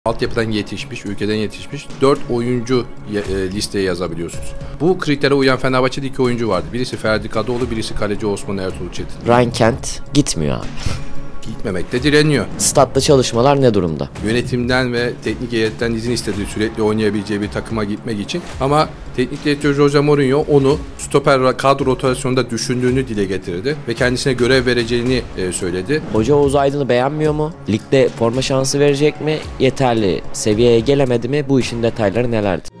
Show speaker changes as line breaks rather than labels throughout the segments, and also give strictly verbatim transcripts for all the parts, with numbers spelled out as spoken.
Altyapıdan yetişmiş, ülkeden yetişmiş dört oyuncu e, listeye yazabiliyorsunuz. Bu kritere uyan Fenerbahçe'de iki oyuncu vardı. Birisi Ferdi Kadıoğlu, birisi kaleci Osman Ertuğrul Çetin.
Ryan Kent gitmiyor abi.
Gitmemekte direniyor.
Statta çalışmalar ne durumda?
Yönetimden ve teknik heyetten izin istediği, sürekli oynayabileceği bir takıma gitmek için. Ama teknik direktör Jose Mourinho onu stoper kadro rotasyonunda düşündüğünü dile getirdi ve kendisine görev vereceğini e, söyledi.
Hoca Oğuz Aydın'ı beğenmiyor mu? Ligde forma şansı verecek mi? Yeterli seviyeye gelemedi mi? Bu işin detayları nelerdir?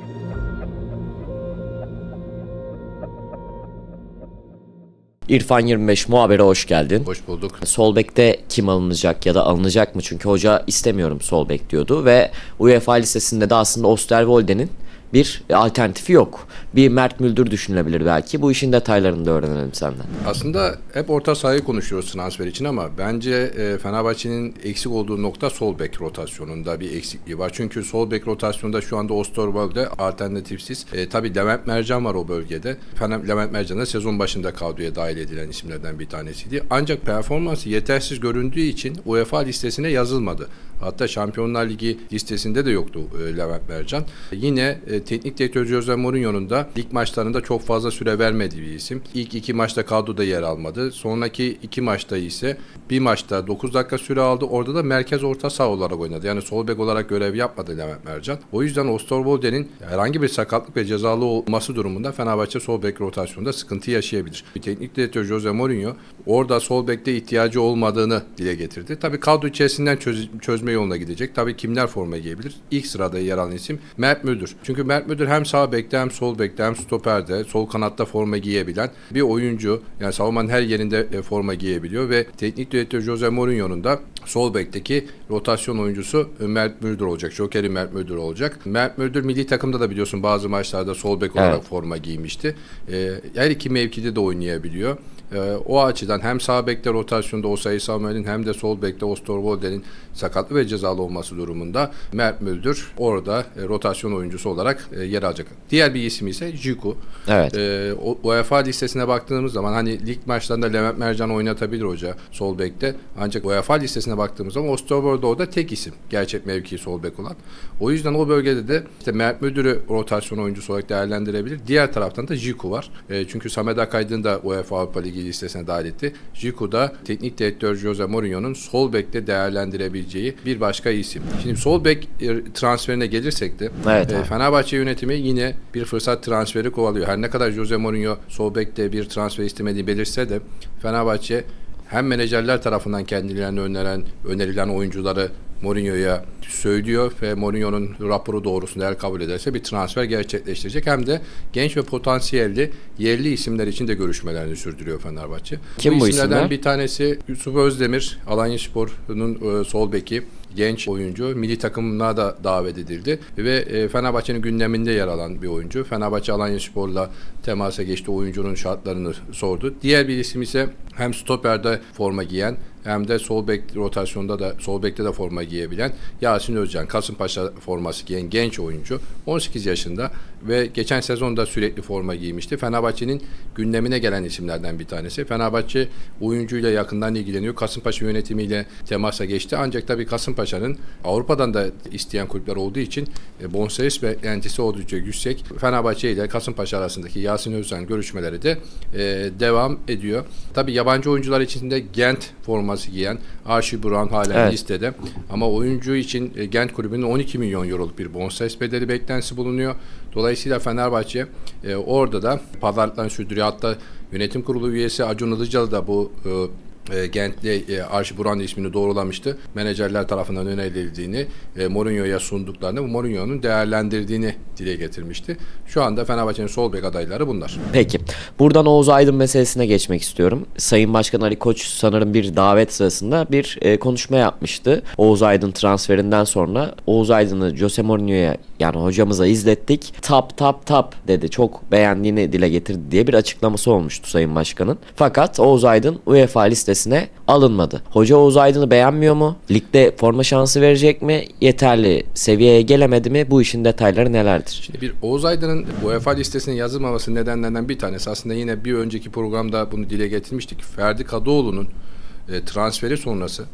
İrfan yirmi beş muhabere hoş geldin.
Hoş bulduk.
Sol bekte kim alınacak ya da alınacak mı? Çünkü hoca istemiyorum sol bek diyordu ve UEFA listesinde de aslında Osterwolde'nin bir alternatifi yok. Bir Mert Müldür düşünülebilir belki. Bu işin detaylarını da öğrenelim senden.
Aslında hep orta sahayı konuşuyoruz transfer için ama bence e, Fenerbahçe'nin eksik olduğu nokta sol bek rotasyonunda bir eksikliği var. Çünkü sol bek rotasyonunda şu anda Osterwolde alternatifsiz. E, tabii Levent Mercan var o bölgede. Fener, Levent Mercan da sezon başında kadroya dahil edilen isimlerden bir tanesiydi. Ancak performansı yetersiz göründüğü için UEFA listesine yazılmadı. Hatta Şampiyonlar Ligi listesinde de yoktu e, Levent Mercan. E, yine e, teknik direktör Jose Mourinho'nun da lig maçlarında çok fazla süre vermediği bir isim. İlk iki maçta kadroda yer almadı. Sonraki iki maçta ise bir maçta dokuz dakika süre aldı. Orada da merkez orta saha olarak oynadı. Yani sol bek olarak görev yapmadı Levent Mercan. O yüzden Osterwolde'nin herhangi bir sakatlık ve cezalı olması durumunda Fenerbahçe sol bek rotasyonunda sıkıntı yaşayabilir. Bir teknik direktör Jose Mourinho orada sol bekte ihtiyacı olmadığını dile getirdi. Tabii kadro içerisinden çöz çözme yoluna gidecek. Tabii kimler forma giyebilir? İlk sırada yer alan isim Mert Müldür. Çünkü Mert Müldür hem sağ bekte hem sol bekte hem stoperde, sol kanatta forma giyebilen bir oyuncu. Yani savunmanın her yerinde forma giyebiliyor ve teknik direktör Jose Mourinho'nun da sol bekteki rotasyon oyuncusu Mert Müldür olacak. Joker'i Mert Müldür olacak. Mert Müldür milli takımda da biliyorsun bazı maçlarda sol bek olarak evet. forma giymişti. Her iki mevkide de oynayabiliyor. O açıdan hem sağ bekte rotasyonda Osayi Samuel'in hem de sol bekte Osterwolde'nin sakatlı ve cezalı olması durumunda Mert Müldür orada rotasyon oyuncusu olarak yer alacak. Diğer bir isim ise Džiku.
Evet.
Ee, UEFA listesine baktığımız zaman hani lig maçlarında Levent Mercan oynatabilir hoca sol bekte. Ancak UEFA listesine baktığımız zaman Osterwolde orada tek isim. Gerçek mevki sol bek olan. O yüzden o bölgede de işte Mert Müldür'ü rotasyon oyuncusu olarak değerlendirebilir. Diğer taraftan da Džiku var. E, çünkü Samet Akaydın da UEFA Avrupa Ligi listesine dahil etti. Džiku da teknik direktör Jose Mourinho'nun sol bekte değerlendirebileceği bir başka isim. Şimdi sol bek transferine gelirsek de
evet,
e, Fenerbahçe yönetimi yine bir fırsat transferi kovalıyor. Her ne kadar Jose Mourinho sol bekte bir transfer istemediği belirse de Fenerbahçe hem menajerler tarafından kendilerine öneren, önerilen oyuncuları Mourinho'ya söylüyor ve Mourinho'nun raporu doğrusunda eğer kabul ederse bir transfer gerçekleştirecek. Hem de genç ve potansiyelli yerli isimler için de görüşmelerini sürdürüyor Fenerbahçe.
Kim bu,
bu
isimlerden
isimler? Bir tanesi Yusuf Özdemir, Alanyaspor'un e, sol beki. Genç oyuncu milli takımına da davet edildi ve e, Fenerbahçe'nin gündeminde yer alan bir oyuncu. Fenerbahçe Alanyaspor'la temasa geçti, oyuncunun şartlarını sordu. Diğer bir isim ise hem stoperde forma giyen hem de sol bek rotasyonda da sol bekte de forma giyebilen Yasin Özcan, Kasımpaşa forması giyen genç oyuncu. on sekiz yaşında ve geçen sezonda sürekli forma giymişti. Fenerbahçe'nin gündemine gelen isimlerden bir tanesi. Fenerbahçe oyuncuyla yakından ilgileniyor. Kasımpaşa yönetimiyle temasa geçti. Ancak tabii Kasımpaşa'nın Avrupa'dan da isteyen kulüpler olduğu için e, bonservis beklentisi oldukça yüksek. Fenerbahçe ile Kasımpaşa arasındaki Yasin Özcan görüşmeleri de e, devam ediyor. Tabii yabancı oyuncular içinde Gent forması giyen Archie Brown halen evet. listede. Ama oyuncu için e, Gent kulübünün on iki milyon euroluk bir bonservis bedeli beklentisi bulunuyor. Dolayısıyla Fenerbahçe e, orada da pazarlıklarını sürdürüyor. Hatta yönetim kurulu üyesi Acun Ilıcalı da bu e, E, Gent'li e, Archie Brown ismini doğrulamıştı. Menajerler tarafından önerildiğini, e, Mourinho'ya sunduklarını, Mourinho'nun değerlendirdiğini dile getirmişti. Şu anda Fenerbahçe'nin sol bek adayları bunlar.
Peki. Buradan Oğuz Aydın meselesine geçmek istiyorum. Sayın Başkan Ali Koç sanırım bir davet sırasında bir e, konuşma yapmıştı. Oğuz Aydın transferinden sonra Oğuz Aydın'ı Jose Mourinho'ya yani hocamıza izlettik. Tap tap tap dedi. Çok beğendiğini dile getirdi diye bir açıklaması olmuştu Sayın Başkan'ın. Fakat Oğuz Aydın UEFA listesine alınmadı. Hoca Oğuz Aydın'ı beğenmiyor mu? Ligde forma şansı verecek mi? Yeterli seviyeye gelemedi mi? Bu işin detayları nelerdir?
Şimdi bir Oğuz Aydın'ın UEFA listesine yazılmaması nedenlerden bir tanesi aslında yine bir önceki programda bunu dile getirmiştik. Ferdi Kadıoğlu'nun e, transferi sonrası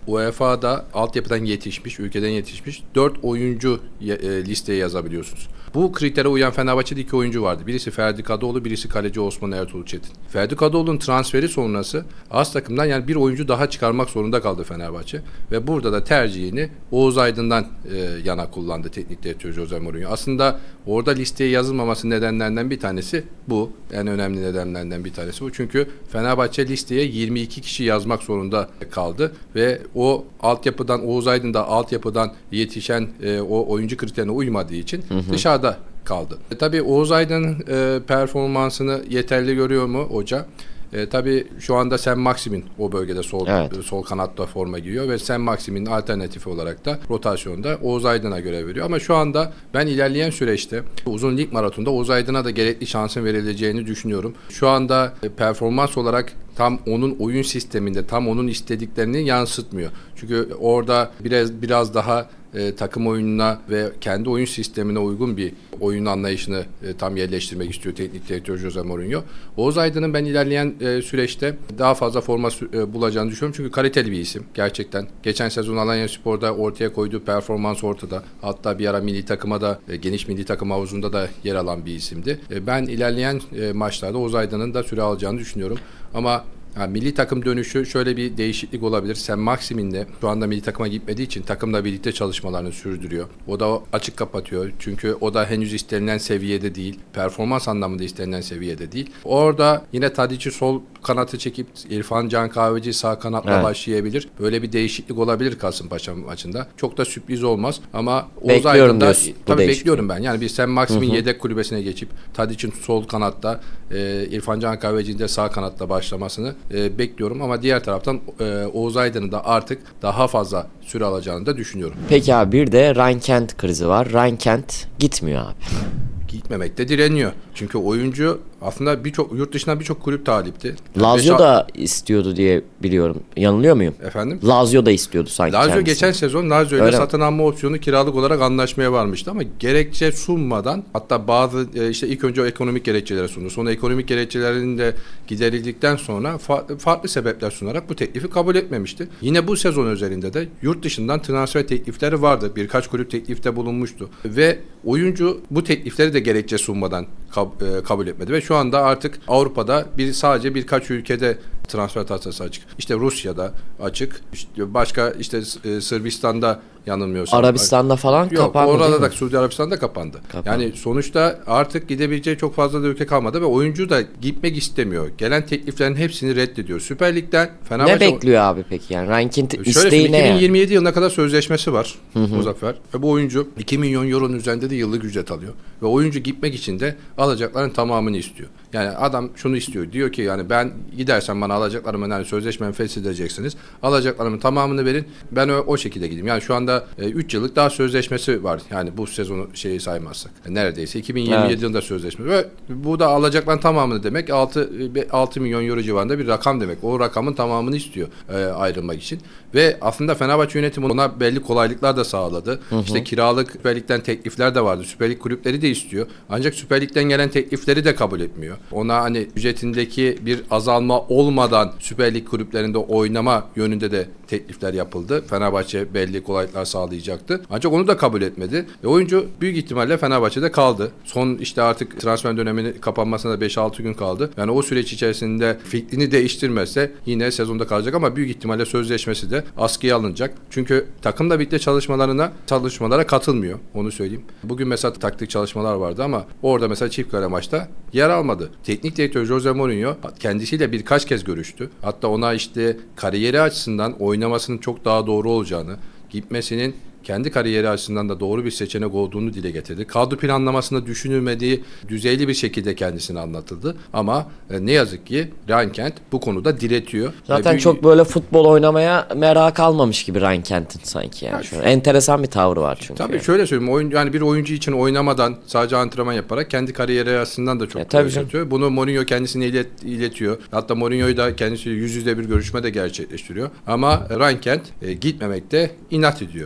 UEFA'da altyapıdan yetişmiş, ülkeden yetişmiş dört oyuncu e, listeye yazabiliyorsunuz. Bu kritere uyan Fenerbahçe'de iki oyuncu vardı. Birisi Ferdi Kadıoğlu, birisi kaleci Osman Ertuğrul Çetin. Ferdi Kadıoğlu'nun transferi sonrası az takımdan yani bir oyuncu daha çıkarmak zorunda kaldı Fenerbahçe. Ve burada da tercihini Oğuz Aydın'dan e, yana kullandı teknik direktör Jose Mourinho. Aslında orada listeye yazılmaması nedenlerinden bir tanesi bu. En önemli nedenlerden bir tanesi bu. Çünkü Fenerbahçe listeye yirmi iki kişi yazmak zorunda kaldı. Ve o altyapıdan, Oğuz Aydın da altyapıdan yetişen e, o oyuncu kriterine uymadığı için hı hı. dışarıda kaldı. E, tabii Oğuz Aydın'ın e, performansını yeterli görüyor mu hoca? E, tabii şu anda Sen Maxim'in o bölgede sol evet. sol kanatta forma giyiyor ve Sen Maxim'in alternatifi olarak da rotasyonda Oğuz Aydın'a görev veriyor. Ama şu anda ben ilerleyen süreçte uzun lig maratonda Oğuz Aydın'a da gerekli şansın verileceğini düşünüyorum. Şu anda e, performans olarak tam onun oyun sisteminde, tam onun istediklerini yansıtmıyor. Çünkü orada biraz biraz daha e, takım oyununa ve kendi oyun sistemine uygun bir oyun anlayışını e, tam yerleştirmek istiyor teknik direktör Jose Mourinho. Oğuz Aydın'ın ben ilerleyen e, süreçte daha fazla forma e, bulacağını düşünüyorum. Çünkü kaliteli bir isim gerçekten. Geçen sezon Alanyaspor'da ortaya koyduğu performans ortada. Hatta bir ara milli takıma da e, geniş milli takım havuzunda da yer alan bir isimdi. E, ben ilerleyen e, maçlarda Oğuz Aydın'ın da süre alacağını düşünüyorum. Ama ha, milli takım dönüşü şöyle bir değişiklik olabilir. Sen Maxim'in de şu anda milli takıma gitmediği için takımla birlikte çalışmalarını sürdürüyor. O da açık kapatıyor. Çünkü o da henüz istenilen seviyede değil. Performans anlamında istenilen seviyede değil. Orada yine Tadic'i sol kanatı çekip İrfan Can Kahveci sağ kanatla evet. başlayabilir. Böyle bir değişiklik olabilir Kasımpaşa maçında. Çok da sürpriz olmaz ama Oğuz Aydın'da tabii bekliyorum ben. Yani bir Sen Maxim'in yedek kulübesine geçip Tadic'in sol kanatta e, İrfan Can Kahveci'nin de sağ kanatta başlamasını E, bekliyorum ama diğer taraftan e, Oğuz Aydın'ın da artık daha fazla süre alacağını da düşünüyorum.
Peki abi bir de Ryan Kent krizi var. Ryan Kent gitmiyor abi.
Gitmemekte direniyor. Çünkü oyuncu aslında birçok yurt dışından birçok kulüp talipti.
Lazio
Beş,
da istiyordu diye biliyorum. Yanılıyor muyum?
Efendim?
Lazio da istiyordu sanki
Lazio
kendisi.
geçen sezon Lazio ile satın alma opsiyonu kiralık olarak anlaşmaya varmıştı ama gerekçe sunmadan hatta bazı işte ilk önce o ekonomik gerekçeleri sundu. Sonra ekonomik gerekçelerinin de giderildikten sonra farklı, farklı sebepler sunarak bu teklifi kabul etmemişti. Yine bu sezon özelinde de yurt dışından transfer teklifleri vardı. Birkaç kulüp teklifte bulunmuştu. Ve oyuncu bu teklifleri de gerekçe sunmadan kab- e, kabul etmedi ve şu anda artık Avrupa'da bir sadece birkaç ülkede transfer tahtası açık. İşte Rusya'da açık. İşte başka işte e, Sırbistan'da yanılmıyorsam.
Arabistan'da falan
Yok,
kapandı.
Yok orada da Suudi Arabistan'da kapandı.
kapandı.
Yani sonuçta artık gidebileceği çok fazla da ülke kalmadı ve oyuncu da gitmek istemiyor. Gelen tekliflerin hepsini reddediyor. Süper Lig'den Fenerbahçe...
Ne bekliyor abi peki yani? Ranking'in
isteği ne
yani?
iki bin yirmi yedi yılına kadar sözleşmesi var Muzaffer. Ve bu oyuncu iki milyon euronun üzerinde de yıllık ücret alıyor. Ve oyuncu gitmek için de alacakların tamamını istiyor. Yani adam şunu istiyor. Diyor ki yani ben gidersem bana alacaklarımı yani sözleşmemi feshedeceksiniz. Alacaklarımın tamamını verin. Ben o, o şekilde gideyim. Yani şu anda üç e, yıllık daha sözleşmesi var. Yani bu sezonu şeyi saymazsak. Yani neredeyse iki bin yirmi yedi evet. yılında sözleşmesi. Ve bu da alacakların tamamını demek altı milyon euro civarında bir rakam demek. O rakamın tamamını istiyor e, ayrılmak için. Ve aslında Fenerbahçe yönetimi ona belli kolaylıklar da sağladı. Hı hı. İşte kiralık Süper Lig'den teklifler de vardı. Süper Lig kulüpleri de istiyor. Ancak Süper Lig'den gelen teklifleri de kabul etmiyor. Ona hani ücretindeki bir azalma olmadan Süper Lig kulüplerinde oynama yönünde de teklifler yapıldı. Fenerbahçe belli kolaylıklar sağlayacaktı. Ancak onu da kabul etmedi. Ve oyuncu büyük ihtimalle Fenerbahçe'de kaldı. Son işte artık transfer döneminin kapanmasına beş altı gün kaldı. Yani o süreç içerisinde fikrini değiştirmezse yine sezonda kalacak ama büyük ihtimalle sözleşmesi de askıya alınacak. Çünkü takımla birlikte çalışmalarına çalışmalara katılmıyor. Onu söyleyeyim. Bugün mesela taktik çalışmalar vardı ama orada mesela çift kale maçta yer almadı. Teknik direktör Jose Mourinho kendisiyle birkaç kez görüştü. Hatta ona işte kariyeri açısından oynamasının çok daha doğru olacağını, gitmesinin kendi kariyeri açısından da doğru bir seçenek olduğunu dile getirdi. Kadro planlamasında düşünülmediği düzeyli bir şekilde kendisine anlatıldı. Ama e, ne yazık ki Ryan Kent bu konuda diretiyor.
Zaten
bir,
çok böyle futbol oynamaya merak kalmamış gibi Ryan Kent'in sanki. Yani. Yani enteresan bir tavrı var çünkü.
Tabii şöyle söyleyeyim. Oyun, yani bir oyuncu için oynamadan sadece antrenman yaparak kendi kariyeri açısından da çok gösteriyor. Bunu Mourinho kendisine ilet, iletiyor. Hatta Mourinho'yu da kendisi yüz yüze bir görüşme de gerçekleştiriyor. Ama Ryan Kent e, gitmemekte inat ediyor. Onu
hayırlısı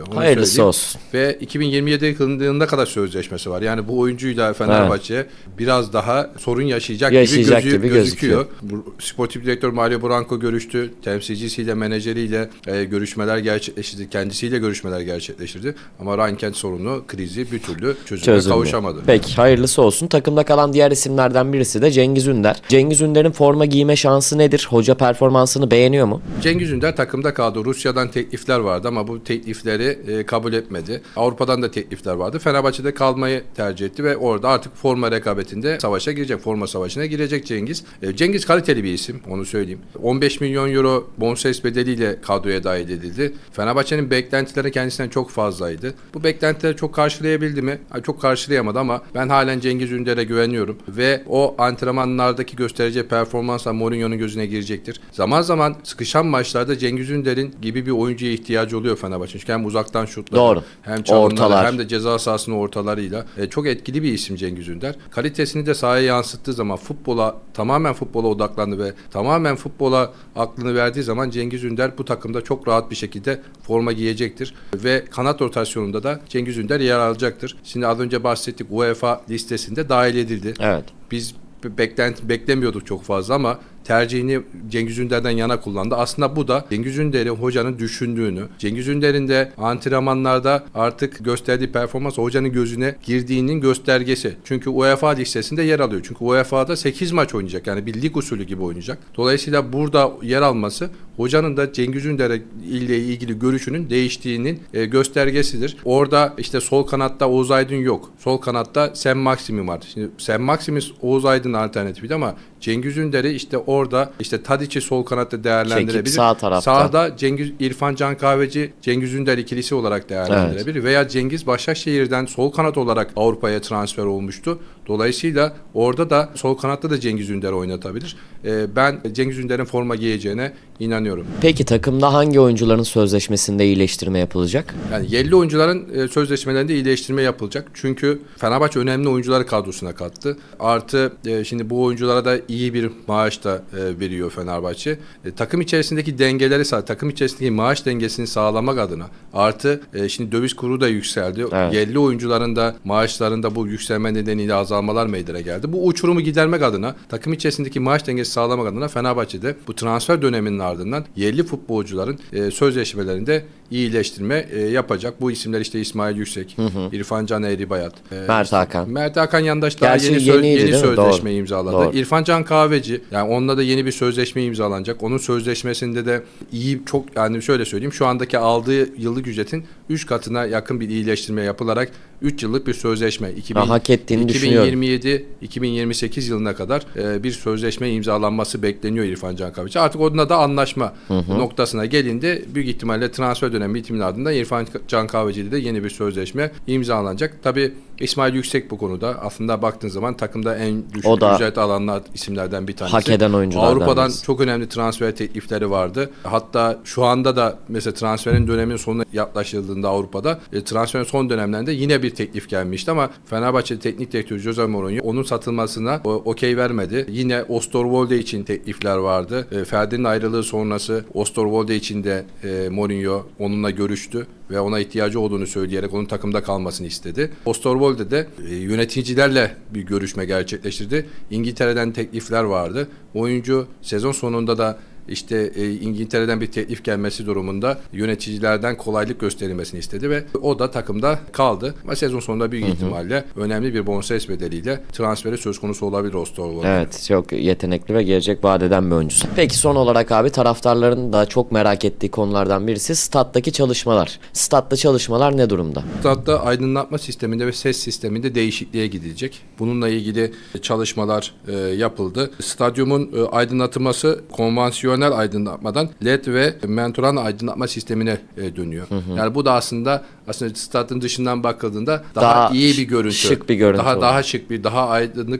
Hayırlısı olsun.
Ve iki bin yirmi yedi yılına kadar sözleşmesi var. Yani bu oyuncuyla Fenerbahçe evet. biraz daha sorun yaşayacak, yaşayacak gibi, gözü, gibi gözüküyor. gözüküyor. Sportif direktör Mario Branco görüştü. Temsilcisiyle, menajeriyle e, görüşmeler gerçekleştirdi. Kendisiyle görüşmeler gerçekleştirdi. Ama Rhein-Kent sorunu, krizi bir türlü çözüme kavuşamadı.
Peki hayırlısı olsun. Takımda kalan diğer isimlerden birisi de Cengiz Ünder. Cengiz Ünder'in forma giyme şansı nedir? Hoca performansını beğeniyor mu?
Cengiz Ünder takımda kaldı. Rusya'dan teklifler vardı ama bu teklifleri e, kabul etmedi. Avrupa'dan da teklifler vardı. Fenerbahçe'de kalmayı tercih etti ve orada artık forma rekabetinde savaşa girecek. Forma savaşına girecek Cengiz. E, Cengiz kaliteli bir isim. Onu söyleyeyim. on beş milyon euro bonservis bedeliyle kadroya dahil edildi. Fenerbahçe'nin beklentileri kendisinden çok fazlaydı. Bu beklentileri çok karşılayabildi mi? Çok karşılayamadı ama ben halen Cengiz Ünder'e güveniyorum ve o antrenmanlardaki göstereceği performansla Mourinho'nun gözüne girecektir. Zaman zaman sıkışan maçlarda Cengiz Ünder'in gibi bir oyuncuya ihtiyacı oluyor Fenerbahçe. Çünkü hem uzaktan şutları,
Doğru.
hem çalımları, hem de ceza sahasının ortalarıyla e, çok etkili bir isim Cengiz Ünder. Kalitesini de sahaya yansıttığı zaman futbola, tamamen futbola odaklandı ve tamamen futbola aklını verdiği zaman Cengiz Ünder bu takımda çok rahat bir şekilde forma giyecektir. Ve kanat rotasyonunda da Cengiz Ünder yer alacaktır. Şimdi az önce bahsettik, UEFA listesinde dahil edildi.
Evet.
Biz beklenti beklemiyorduk çok fazla ama tercihini Cengiz Ünder'den yana kullandı. Aslında bu da Cengiz Ünder'in hocanın düşündüğünü, Cengiz Ünder'in de antrenmanlarda artık gösterdiği performans hocanın gözüne girdiğinin göstergesi. Çünkü UEFA listesinde yer alıyor. Çünkü U E F A'da sekiz maç oynayacak. Yani bir lig usulü gibi oynayacak. Dolayısıyla burada yer alması hocanın da Cengiz Ünder ile ilgili görüşünün değiştiğinin e, göstergesidir. Orada işte sol kanatta Oğuz Aydın yok. Sol kanatta Sam Maxim'i var. Şimdi Sam Maximis Oğuz Aydın alternatifiydi ama Cengiz Ünder'i işte orada işte Tadiç'i sol kanatta değerlendirebilir.
Çekip sağ tarafta.
Sağda Cengiz İrfan Can Kahveci, Cengiz Ünder ikilisi olarak değerlendirebilir. Evet. Veya Cengiz Başakşehir'den sol kanat olarak Avrupa'ya transfer olmuştu. Dolayısıyla orada da sol kanatta da Cengiz Ünder oynatabilir. Ee, ben Cengiz Ünder'in forma giyeceğine inanıyorum.
Peki takımda hangi oyuncuların sözleşmesinde iyileştirme yapılacak?
Yani yerli oyuncuların e, sözleşmelerinde iyileştirme yapılacak. Çünkü Fenerbahçe önemli oyuncuları kadrosuna kattı. Artı e, şimdi bu oyunculara da iyi bir maaş da e, veriyor Fenerbahçe. E, takım içerisindeki dengeleri sağ, takım içerisindeki maaş dengesini sağlamak adına artı e, şimdi döviz kuru da yükseldi. Evet. Yerli oyuncuların da maaşlarında bu yükselme nedeniyle azalmalar meydana geldi. Bu uçurumu gidermek adına, takım içerisindeki maaş dengesi sağlamak adına Fenerbahçe'de bu transfer döneminin ardından yerli futbolcuların e, sözleşmelerinde iyileştirme e, yapacak. Bu isimler işte İsmail Yüksek, hı hı. İrfan Can Eğribayat, e,
Mert Hakan.
Mert Hakan Yandaş daha yeni, söz, yeni sözleşme imzaladı. Doğru. İrfan Can Kahveci, yani onunla da yeni bir sözleşme imzalanacak. Onun sözleşmesinde de iyi, çok, yani şöyle söyleyeyim, şu andaki aldığı yıllık ücretin üç katına yakın bir iyileştirme yapılarak üç yıllık bir sözleşme iki bin,
hak ettiğini
iki bin yirmi yedi
düşünüyorum.
iki bin yirmi sekiz yılına kadar e, bir sözleşme imzalanması bekleniyor İrfan Can Kahveci. Artık onunla da anlaşma hı hı. noktasına gelindi. Büyük ihtimalle transfer dönemi bitiminin ardından İrfan Can Kahveci ile de yeni bir sözleşme imzalanacak. Tabii İsmail Yüksek bu konuda aslında baktığın zaman takımda en düşük ücret alanlar isimlerden bir tanesi.
Hak eden oyunculardan.
Avrupa'dan
birisi.
Çok önemli transfer teklifleri vardı. Hatta şu anda da mesela transferin döneminin sonuna yaklaşıldığında Avrupa'da e, transferin son dönemlerinde yine bir teklif gelmişti ama Fenerbahçe teknik direktörü Jose Mourinho onun satılmasına okey vermedi. Yine Osterwolde için teklifler vardı. E, Ferdi'nin ayrılığı sonrası Osterwolde için de e, Mourinho onunla görüştü ve ona ihtiyacı olduğunu söyleyerek onun takımda kalmasını istedi. Osterwolde de e, yöneticilerle bir görüşme gerçekleştirdi. İngiltere'den teklifler vardı. Oyuncu sezon sonunda da İşte e, İngiltere'den bir teklif gelmesi durumunda yöneticilerden kolaylık gösterilmesini istedi ve o da takımda kaldı. Ama sezon sonunda büyük hı hı. ihtimalle önemli bir bonservis bedeliyle transferi söz konusu olabilir Osterwolde.
Evet, çok yetenekli ve gelecek vaat eden bir oyuncusu. Peki son olarak abi taraftarların da çok merak ettiği konulardan birisi stat'taki çalışmalar. Stat'ta çalışmalar ne durumda?
Stat'ta aydınlatma sisteminde ve ses sisteminde değişikliğe gidilecek. Bununla ilgili çalışmalar e, yapıldı. Stadyumun e, aydınlatılması konvansiyonel aydınlatmadan L E D ve mentoran aydınlatma sistemine e, dönüyor. Hı hı. Yani bu da aslında aslında stadın dışından bakıldığında daha, daha iyi bir görüntü.
Şık bir görüntü.
Daha
olur.
daha şık bir, daha aydınlık bir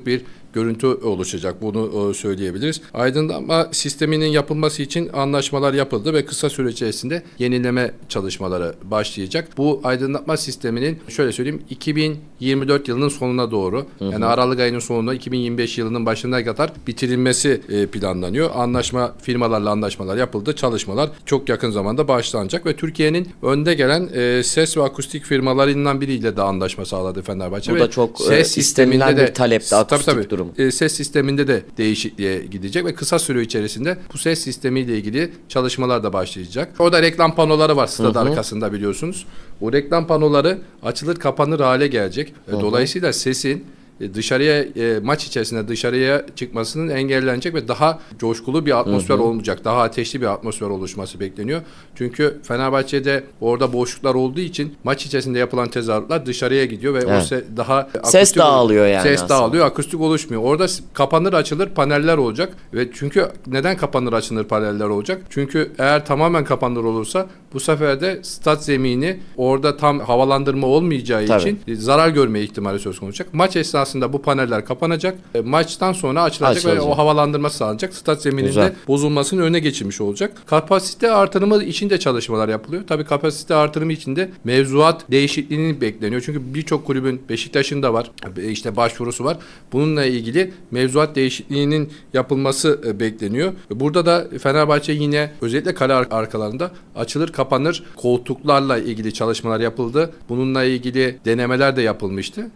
görüntü oluşacak. Bunu e, söyleyebiliriz. Aydınlatma sisteminin yapılması için anlaşmalar yapıldı ve kısa süre içerisinde yenileme çalışmaları başlayacak. Bu aydınlatma sisteminin şöyle söyleyeyim iki bin yirmi dört yılının sonuna doğru, hı hı. yani Aralık ayının sonunda iki bin yirmi beş yılının başına kadar bitirilmesi e, planlanıyor. Anlaşma firmalarla anlaşmalar yapıldı. Çalışmalar çok yakın zamanda başlanacak ve Türkiye'nin önde gelen e, ses ve akustik firmalarından biriyle de anlaşma sağladı Fenerbahçe.
Bu
ve
da çok
ses
e, istenilen
de,
bir talepti, akustik
tabii, tabii,
durum.
E, ses sisteminde de değişikliğe gidecek ve kısa süre içerisinde bu ses sistemiyle ilgili çalışmalar da başlayacak. Orada reklam panoları var stad arkasında biliyorsunuz. O reklam panoları açılır kapanır hale gelecek. Hı hı. Dolayısıyla sesin dışarıya e, maç içerisinde dışarıya çıkmasının engellenecek ve daha coşkulu bir atmosfer hı hı. olmayacak. Daha ateşli bir atmosfer oluşması bekleniyor. Çünkü Fenerbahçe'de orada boşluklar olduğu için maç içerisinde yapılan tezahüratlar dışarıya gidiyor ve evet. o se- daha
ses dağılıyor yani.
Ses
aslında.
dağılıyor, akustik oluşmuyor. Orada kapanır açılır paneller olacak ve çünkü neden kapanır açılır paneller olacak? Çünkü eğer tamamen kapanır olursa bu sefer de stat zemini orada tam havalandırma olmayacağı Tabii. için zarar görme ihtimali söz konusu olacak. Maç esnasında bu paneller kapanacak. E, maçtan sonra açılacak, açılacak ve o havalandırma sağlanacak. Stat zemininde Güzel. bozulmasının önüne geçilmiş olacak. Kapasite artırımı için de çalışmalar yapılıyor. Tabii kapasite artırımı için de mevzuat değişikliğinin bekleniyor. Çünkü birçok kulübün Beşiktaş'ın da var. İşte başvurusu var. Bununla ilgili mevzuat değişikliğinin yapılması e, bekleniyor. Burada da Fenerbahçe yine özellikle kale arkalarında açılır kapanır koltuklarla ilgili çalışmalar yapıldı. Bununla ilgili denemeler de yapılmıştı.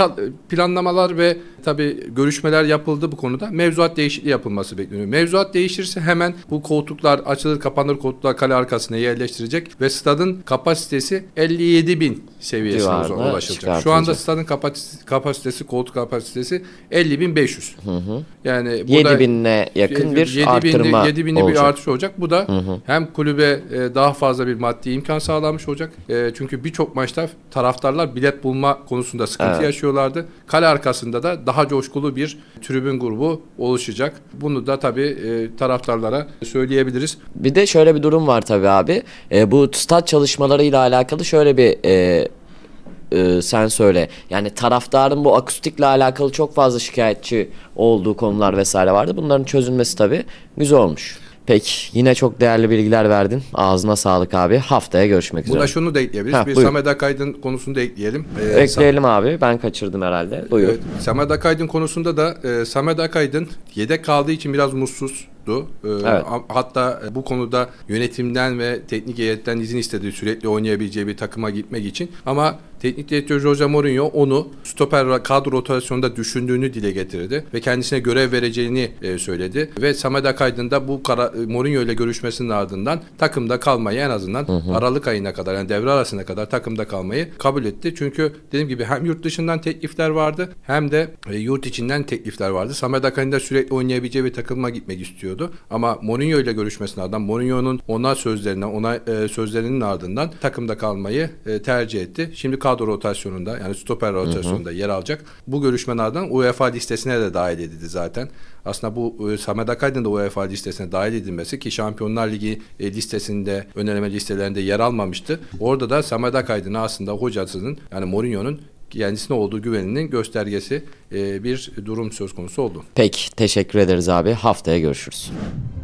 Planlamalar ve tabii görüşmeler yapıldı bu konuda. Mevzuat değişikliği yapılması bekleniyor. Mevzuat değişirse hemen bu koltuklar açılır kapanır koltuklar kale arkasına yerleştirecek ve stadın kapasitesi elli yedi bin seviyesine ulaşılacak. Şu anda stadın kapasitesi koltuk kapasitesi elli bin beş yüz.
Hı hı.
Yani
yedi bin'e yakın bir artırma
yedi bin'li bir artış olacak. Bu da hı hı. hem kulübe e, daha fazla bir maddi imkan sağlamış olacak. E, çünkü birçok maçta taraftarlar bilet bulma konusunda sıkıntı evet. yaşıyorlardı. Kale arkasında da daha coşkulu bir tribün grubu oluşacak. Bunu da tabii e, taraftarlara söyleyebiliriz.
Bir de şöyle bir durum var tabii abi. E, bu stat çalışmalarıyla alakalı şöyle bir e, e, sen söyle. Yani taraftarın bu akustikle alakalı çok fazla şikayetçi olduğu konular vesaire vardı. Bunların çözülmesi tabii güzel olmuş. Peki yine çok değerli bilgiler verdin. Ağzına sağlık abi. Haftaya görüşmek üzere.
Buna şunu da ekleyebiliriz. Ha, bir buyur. Samet Akaydın konusunu da ekleyelim.
Ee, Ekleyelim Sam- abi. Ben kaçırdım herhalde. Buyur. Evet,
Samet Akaydın konusunda da e, Samet Akaydın yedek kaldığı için biraz mutsuz. Evet. Hatta bu konuda yönetimden ve teknik heyetten izin istedi sürekli oynayabileceği bir takıma gitmek için. Ama teknik direktör Jose Mourinho onu stoper kadro rotasyonunda düşündüğünü dile getirdi ve kendisine görev vereceğini söyledi. Ve Samet Akaydın da bu kara, Mourinho ile görüşmesinin ardından takımda kalmayı en azından hı hı. Aralık ayına kadar yani devre arasına kadar takımda kalmayı kabul etti. Çünkü dediğim gibi hem yurt dışından teklifler vardı hem de yurt içinden teklifler vardı. Samet Akaydın da sürekli oynayabileceği bir takıma gitmek istiyordu. Ama Mourinho ile görüşmesinin ardından Mourinho'nun ona sözlerine, ona e, sözlerinin ardından takımda kalmayı e, tercih etti. Şimdi kadro rotasyonunda yani stoper rotasyonunda hı hı. yer alacak. Bu görüşmenin ardından UEFA listesine de dahil edildi zaten. Aslında bu e, Samet Akaydın da UEFA listesine dahil edilmesi ki Şampiyonlar Ligi e, listesinde, öneleme listelerinde yer almamıştı. Orada da Samet Akaydın aslında hocasının yani Mourinho'nun kendisine olduğu güveninin göstergesi e, bir durum söz konusu oldu.
Peki teşekkür ederiz abi. Haftaya görüşürüz.